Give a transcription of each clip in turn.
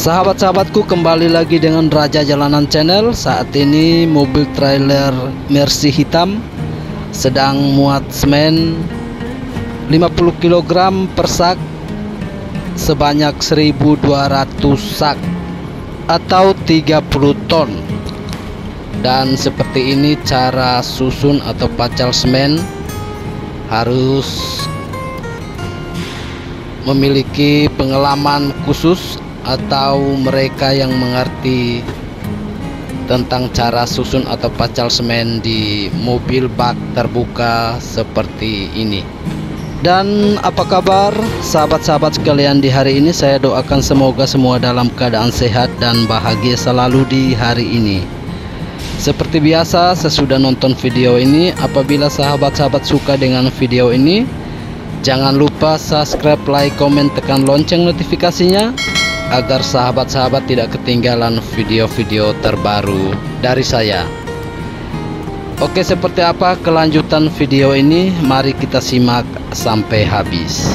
Sahabat-sahabatku, kembali lagi dengan Raja Jalanan Channel. Saat ini mobil trailer Mercy hitam sedang muat semen 50 kg per sak sebanyak 1200 sak atau 30 ton. Dan seperti ini cara susun atau pacal semen. Harus memiliki pengalaman khusus atau mereka yang mengerti tentang cara susun atau pacal semen di mobil bak terbuka seperti ini. Dan apa kabar sahabat-sahabat sekalian di hari ini? Saya doakan semoga semua dalam keadaan sehat dan bahagia selalu di hari ini. Seperti biasa, sesudah nonton video ini, apabila sahabat-sahabat suka dengan video ini, jangan lupa subscribe, like, komen, tekan lonceng notifikasinya agar sahabat-sahabat tidak ketinggalan video-video terbaru dari saya. Oke, seperti apa kelanjutan video ini? Mari kita simak sampai habis.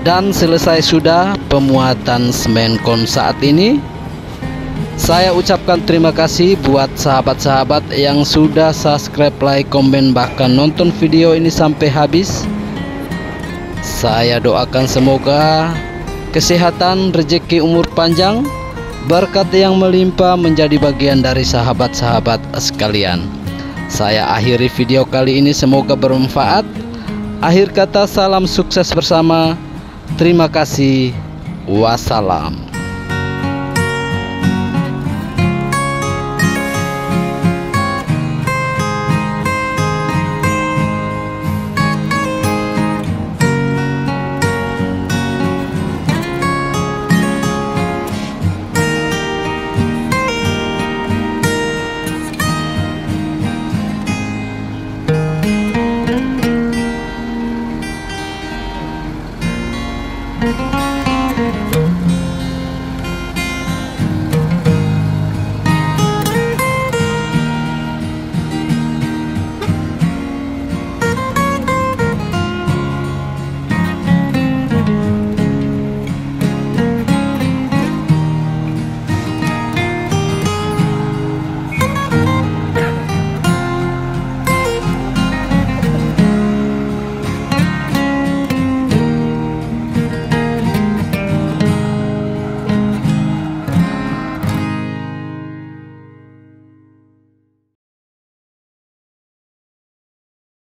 Dan selesai sudah pemuatan semen kon saat ini. Saya ucapkan terima kasih buat sahabat-sahabat yang sudah subscribe, like, komen, bahkan nonton video ini sampai habis. Saya doakan semoga kesehatan, rezeki, umur panjang, berkat yang melimpah menjadi bagian dari sahabat-sahabat sekalian. Saya akhiri video kali ini, semoga bermanfaat. Akhir kata, salam sukses bersama. Terima kasih. Wassalam.